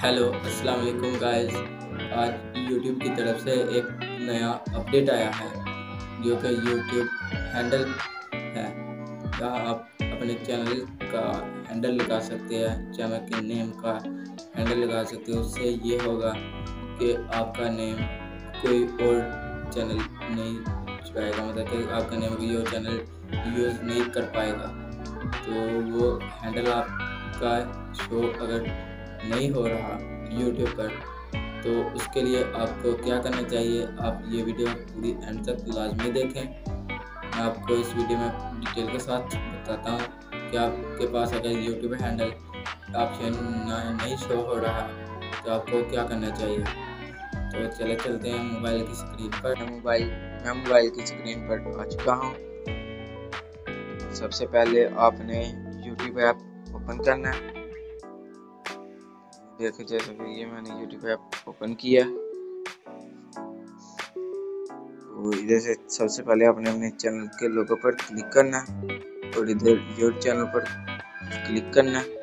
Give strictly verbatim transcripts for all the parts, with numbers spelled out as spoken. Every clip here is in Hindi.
हेलो अस्सलाम वालेकुम गाइस। आज यूट्यूब की तरफ से एक नया अपडेट आया है जो कि यूट्यूब हैंडल है। जहाँ आप अपने चैनल का हैंडल लगा सकते हैं, चैनल के नेम का हैंडल लगा सकते हो। उससे ये होगा कि आपका नेम कोई और चैनल नहीं छुपाएगा, मतलब कि आपका नेम कोई और चैनल यूज़ नहीं कर पाएगा। तो वो हैंडल आपका शो अगर नहीं हो रहा यूट्यूब पर, तो उसके लिए आपको क्या करना चाहिए, आप ये वीडियो पूरी एंड तक लाजमी देखें। मैं आपको इस वीडियो में डिटेल के साथ बताता हूँ कि आपके पास अगर यूट्यूब हैंडल ऑप्शन नहीं शो हो रहा तो आपको क्या करना चाहिए। तो चले चलते हैं मोबाइल की स्क्रीन पर। मैं मोबाइल मैं मोबाइल की स्क्रीन पर आ चुका हूँ। सबसे पहले आपने यूट्यूब ऐप ओपन करना है। देखो जैसे कि ये मैंने यूट्यूब ऐप ओपन किया, तो इधर से सबसे पहले आपने अपने चैनल के लोगो पर क्लिक करना है और इधर योर चैनल पर क्लिक करना है।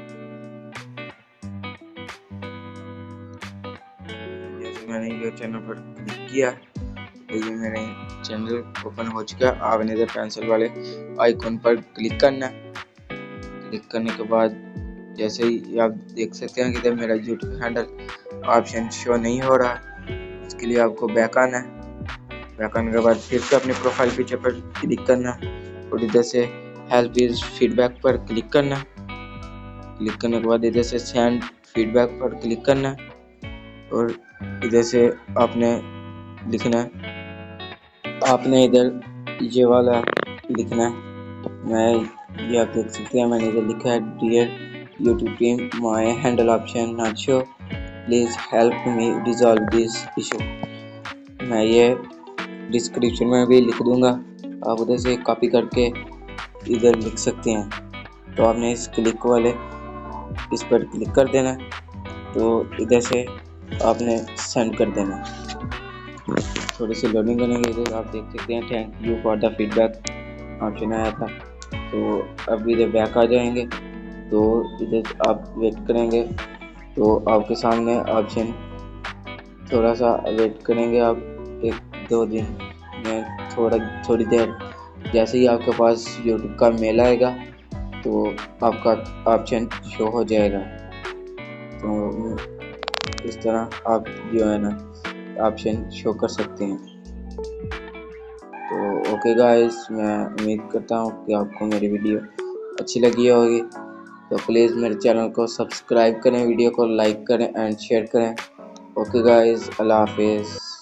जैसे मैंने योर चैनल पर क्लिक किया तो ये मेरे चैनल ओपन हो चुका है। आपने इधर पेंसिल वाले आइकॉन पर क्लिक करना है। क्लिक करने के बाद जैसे ही आप देख सकते हैं कि इधर मेरा यूट्यूब हैंडल ऑप्शन शो नहीं हो रहा। इसके लिए आपको बैक आना है। बैक आने के बाद फिर से अपने प्रोफाइल पिक्चर पर क्लिक करना और इधर से हेल्प इज फीडबैक पर क्लिक करना। क्लिक करने के बाद इधर से सेंड फीडबैक पर क्लिक करना और इधर से आपने लिखना है, आपने इधर ये वाला लिखना है। मैं ये आप देख सकते हैं मैंने इधर लिखा है, dear YouTube team, my handle option not show, please help me resolve this issue. मैं ये डिस्क्रिप्शन में भी लिख दूंगा, आप उधर से कॉपी करके इधर लिख सकते हैं। तो आपने इस क्लिक वाले इस पर क्लिक कर देना, तो इधर से आपने सेंड कर देना। थोड़ी सी लोडिंग करेंगे, इधर आप देख सकते हैं thank you for the feedback option आया था। तो अब इधर बैक आ जाएंगे, तो इधर आप वेट करेंगे तो आपके सामने ऑप्शन, थोड़ा सा वेट करेंगे आप एक दो दिन में, थोड़ा थोड़ी देर। जैसे ही आपके पास यूट्यूब का मेल आएगा तो आपका ऑप्शन शो हो जाएगा। तो इस तरह आप जो है ना ऑप्शन शो कर सकते हैं। तो ओके गाइस, मैं उम्मीद करता हूँ कि आपको मेरी वीडियो अच्छी लगी होगी। तो प्लीज़ मेरे चैनल को सब्सक्राइब करें, वीडियो को लाइक करें एंड शेयर करें। ओके गाइस, अल्लाह हाफिज़।